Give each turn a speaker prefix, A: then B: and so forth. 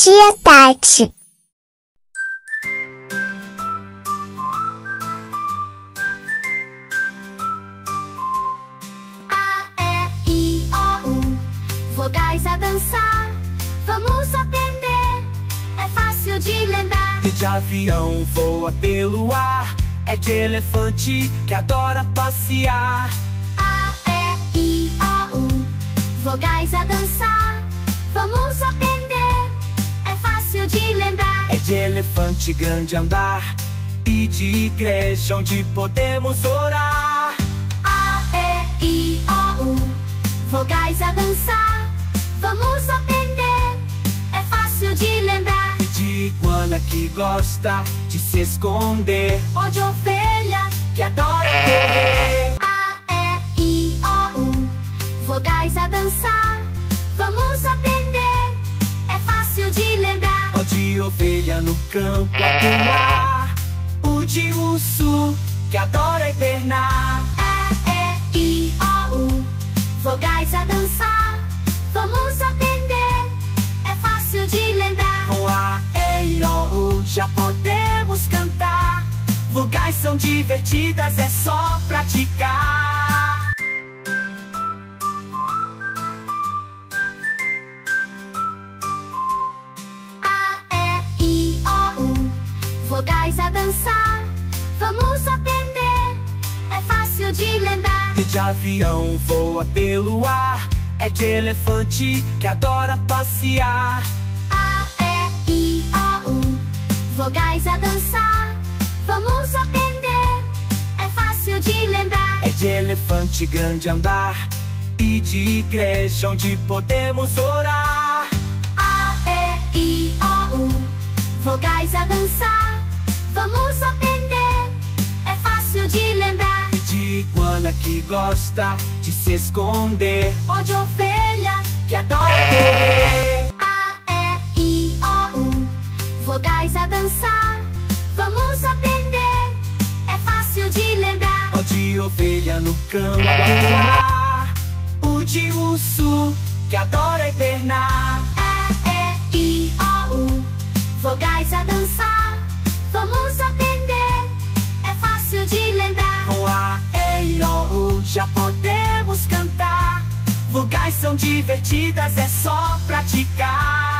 A: Tia Tati.
B: A, E, I, O, U, vogais a dançar. Vamos aprender, é fácil de lembrar.
C: De avião voa pelo ar, é de elefante que adora passear.
B: A, E, I, O, U, vogais a dançar. Vamos aprender, é fácil de lembrar.
C: É de elefante grande andar e de igreja onde podemos orar.
B: A, E, I, O, U, vogais a dançar. Vamos aprender, é fácil de lembrar.
C: E de iguana que gosta de se esconder,
B: O de ovelha
C: que adora correr.
B: A, E, I, O, U, vogais a dançar. Vamos aprender, é fácil de lembrar.
C: O de ovelha no campo a pular, o de urso que adora hibernar.
B: A, E, I, O, U, vogais a dançar. Vamos aprender, é fácil de lembrar.
C: Com A, E, I, O, U já podemos cantar. Vogais são divertidas, é só praticar.
B: A, E, I, O, U, vogais a dançar. Vamos aprender, é fácil de lembrar.
C: De avião voa pelo ar, é de elefante que adora passear.
B: A, E, I, O, U, vogais a dançar. Vamos aprender, é fácil de lembrar.
C: É de elefante grande andar e de igreja onde podemos orar.
B: A, E, I, O, U, vogais a dançar. Vamos aprender, é fácil de lembrar.
C: E de iguana que gosta de se esconder,
B: O de ovelha
C: que adora correr.
B: A, E, I, O, U, vogais a dançar. Vamos aprender, é fácil de lembrar.
C: O de ovelha no campo a pular, o de urso que adora hibernar.
B: A, E, I, O, U, vogais a dançar. Vamos aprender, é fácil de lembrar.
C: Com A, E, I, O, U já podemos cantar. Vogais são divertidas, é só praticar.